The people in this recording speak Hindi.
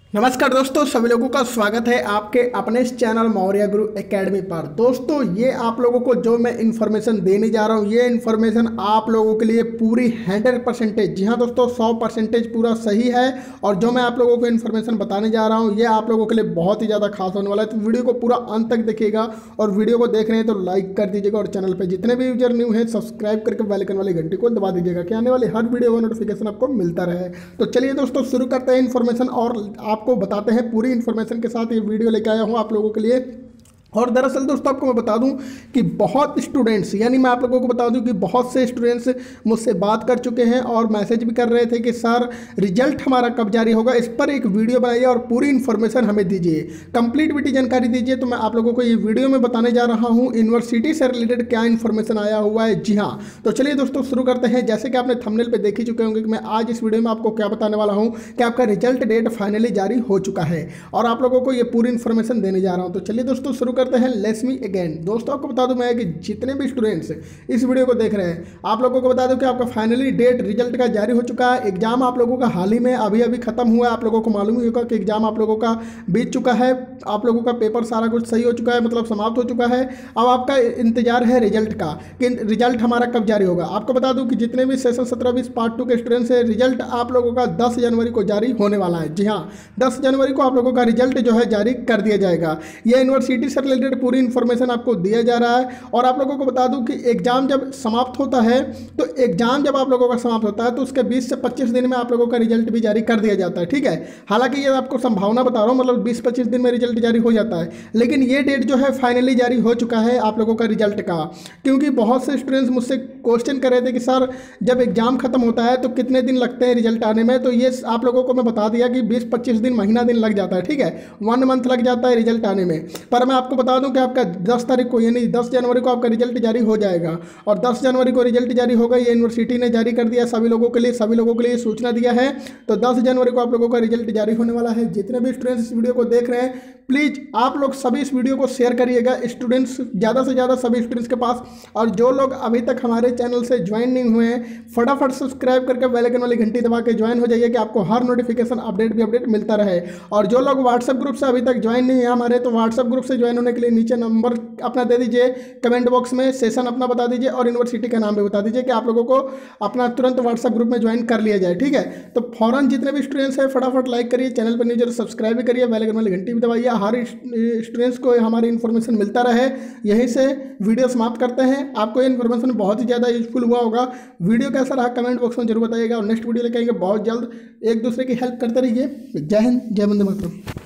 नमस्कार दोस्तों, सभी लोगों का स्वागत है आपके अपने इस चैनल मौर्य गुरु एकेडमी पर। दोस्तों, ये आप लोगों को जो मैं इन्फॉर्मेशन देने जा रहा हूँ, ये इन्फॉर्मेशन आप लोगों के लिए पूरी 100%, जी हाँ दोस्तों, 100% पूरा सही है। और जो मैं आप लोगों को इन्फॉर्मेशन बताने जा रहा हूँ, ये आप लोगों के लिए बहुत ही ज़्यादा खास होने वाला है। तो वीडियो को पूरा अंत तक देखिएगा, और वीडियो को देख रहे हैं तो लाइक कर दीजिएगा, और चैनल पर जितने भी यूजर न्यू हैं सब्सक्राइब करके बेल आइकन वाली घंटी को दबा दीजिएगा कि आने वाली हर वीडियो का नोटिफिकेशन आपको मिलता रहे। तो चलिए दोस्तों, शुरू करते हैं इन्फॉर्मेशन और आपको बताते हैं पूरी इन्फॉर्मेशन के साथ ये वीडियो लेके आया हूँ आप लोगों के लिए। और दरअसल दोस्तों, आपको मैं बता दूं कि बहुत स्टूडेंट्स, यानी मैं आप लोगों को बता दूं कि बहुत से स्टूडेंट्स मुझसे बात कर चुके हैं और मैसेज भी कर रहे थे कि सर रिजल्ट हमारा कब जारी होगा, इस पर एक वीडियो बनाइए और पूरी इन्फॉर्मेशन हमें दीजिए, कंप्लीट विटी जानकारी दीजिए। तो मैं आप लोगों को ये वीडियो में बताने जा रहा हूँ यूनिवर्सिटी से रिलेटेड क्या इन्फॉर्मेशन आया हुआ है। जी हाँ, तो चलिए दोस्तों शुरू करते हैं। जैसे कि आपने थंबनेल पर देख ही चुके होंगे कि मैं आज इस वीडियो में आपको क्या बताने वाला हूँ कि आपका रिजल्ट डेट फाइनली जारी हो चुका है और आप लोगों को ये पूरी इन्फॉर्मेशन देने जा रहा हूँ। तो चलिए दोस्तों शुरू करते हैं। Let's me again. दोस्तों, आपको बता दूं मैं कि जितने भी स्टूडेंट्स इस वीडियो को देख रहे हैं, आप लोगों को बता दूं कि आपका फाइनली डेट रिजल्ट का जारी हो चुका है। एग्जाम आप लोगों का हाल ही में अभी खत्म हुआ है। आप लोगों को मालूम ही होगा कि एग्जाम आप लोगों का बीत चुका है, आप लोगों का पेपर सारा कुछ सही हो चुका है, मतलब समाप्त हो चुका है। अब आपका इंतजार है रिजल्ट का कि रिजल्ट हमारा कब जारी होगा। आपको बता दूं कि जितने भी सेशन 17-20 पार्ट 2 के स्टूडेंट्स हैं, रिजल्ट आप लोगों का 10 जनवरी को जारी होने वाला है। जी हाँ, 10 जनवरी को आप लोगों का रिजल्ट जो है जारी कर दिया जाएगा। यह यूनिवर्सिटी से रिलेटेड पूरी इन्फॉर्मेशन आपको दिया जा रहा है। और आप लोगों को बता दूं कि एग्जाम जब समाप्त होता है, तो एग्जाम जब आप लोगों का समाप्त होता है तो उसके 20 से 25 दिन में आप लोगों का रिजल्ट भी जारी कर दिया जाता है। ठीक है, हालांकि ये आपको संभावना बता रहा हूं, मतलब 20-25 दिन में रिजल्ट जारी हो जाता है, लेकिन ये डेट जो है फाइनली जारी हो चुका है आप लोगों का रिजल्ट का। क्योंकि बहुत से स्टूडेंट्स मुझसे क्वेश्चन कर रहे थे कि सर जब एग्जाम खत्म होता है तो कितने दिन लगते हैं रिजल्ट आने में। तो ये आप लोगों को मैं बता दिया कि 20-25 दिन, महीना दिन लग जाता है। ठीक है, 1 मंथ लग जाता है रिजल्ट आने में। पर मैं आपको बता दूं कि आपका 10 तारीख को, यानी 10 जनवरी को आपका रिजल्ट जारी हो जाएगा। और 10 जनवरी को रिजल्ट जारी होगा, ये यूनिवर्सिटी ने जारी कर दिया सभी लोगों के लिए सूचना दिया है। तो 10 जनवरी को आप लोगों का रिजल्ट जारी होने वाला है। जितने भी स्टूडेंट्स इस वीडियो को देख रहे हैं, प्लीज़ आप लोग सभी इस वीडियो को शेयर करिएगा स्टूडेंट्स, ज़्यादा से ज़्यादा सभी स्टूडेंट्स के पास। और जो लोग अभी तक हमारे चैनल से ज्वाइन नहीं हुए हैं, फटाफट सब्सक्राइब करके बेल आइकन वाली घंटी दबा के ज्वाइन हो जाइए कि आपको हर नोटिफिकेशन अपडेट मिलता रहे। और जो लोग व्हाट्सएप ग्रुप से अभी तक ज्वाइन नहीं है हमारे, तो व्हाट्सएप ग्रुप से ज्वाइन होने के लिए नीचे नंबर अपना दे दीजिए, कमेंट बॉक्स में सेशन अपना बता दीजिए और यूनिवर्सिटी का नाम भी बता दीजिए कि आप लोगों को अपना तुरंत व्हाट्सएप ग्रुप में ज्वाइन कर लिया जाए। ठीक है, तो फौरन जितने भी स्टूडेंट्स हैं फटाफट लाइक करिए, चैनल पर न्यूज़ सब्सक्राइब भी करिए, बेल आइकन वाली घंटी भी दबाइए, हर स्टूडेंट्स को हमारी इन्फॉर्मेशन मिलता रहे। यहीं से वीडियो समाप्त करते हैं। आपको ये इन्फॉर्मेशन बहुत ही ज़्यादा यूजफुल हुआ होगा। वीडियो कैसा रहा कमेंट बॉक्स में जरूर बताइएगा, और नेक्स्ट वीडियो लेके आएंगे बहुत जल्द। एक दूसरे की हेल्प करते रहिए। जय हिंद, जय वंदे मातरम।